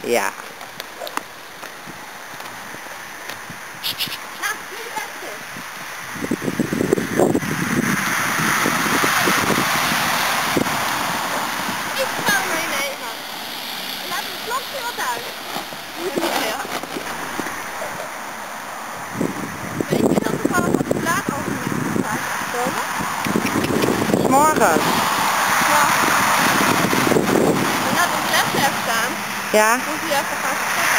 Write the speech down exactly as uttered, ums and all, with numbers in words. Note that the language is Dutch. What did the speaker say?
Ja. Nou, nu de beste. Ik ga meenemen. En laat het klokje wat uit. Ja. Weet je heel toevallig wat de laat over mensen gaat komen? Morgen. Ja. En laat ons rest even staan. Ja. Moet je even gaan verzetten.